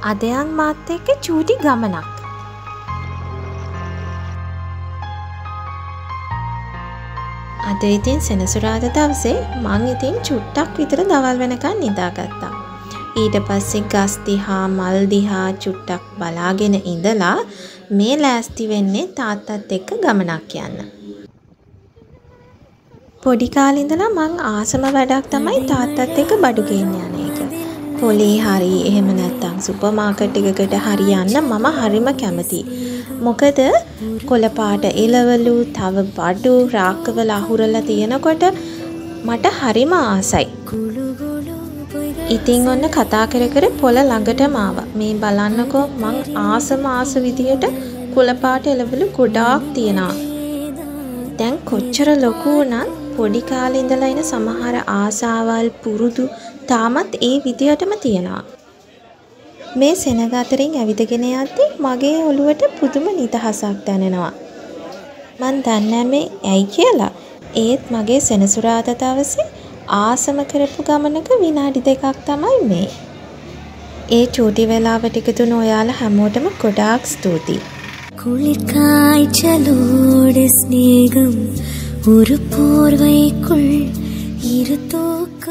අදයන් මාත් එක්ක චූටි ගමනක්. අද ඉතින් සෙනසුරාදා දවසේ මං ඉතින් චුට්ටක් විතර දවල් වෙනකන් නිදාගත්තා. ඊට පස්සේ ගස් දිහා මල් දිහා චුට්ටක් බලාගෙන ඉඳලා මේ ලෑස්ති වෙන්නේ තාත්තත් එක්ක ගමනක් යන්න. පොඩි කාලේ ඉඳලා මං ආසම වැඩක් තමයි තාත්තත් එක්ක බඩු ගේන්න යන එක. පොලේ හරි එහෙම නැත්නම් සුපර් මාකට් එකකට හරි යන්න මම හරිම කැමතියි. මොකද කොළ පාට එළවලු තව බඩු රාක්කවල අහුරලා තියෙනකොට මට හරිම ආසයි. ඉතින් ඔන්න කතා කර කර පොළ ළඟටම ආවා. මේ බලන්නකෝ මං ආස විදියට කොළ පාට එළවලු ගොඩාක් තියනවා. දැන් කොච්චර ලොකු වුණත් පොඩි කාලේ ඉඳලා ඉන සමහර ආසාවල් පුරුදු තාමත් ඒ විදියටම තියෙනවා. මේ සෙනග අතරින් ඇවිදගෙන යද්දි මගේ ඔළුවට පුදුම නිදහසක් දැනෙනවා. මන් දන්නේ මේ ඇයි කියලා. ඒත් මගේ සෙනසුරාදා දවසේ ආසම කරපු ගමනක විනාඩි 2ක් තමයි මේ. ඒ චූටි වෙලාවට එකතුන ඔයාලා හැමෝටම ගොඩාක් ස්තුතියි. குளிர் காய்ச்சலோடு ஸ்நேகம் ஒரு போர்வைக்குள் இரு தூக்க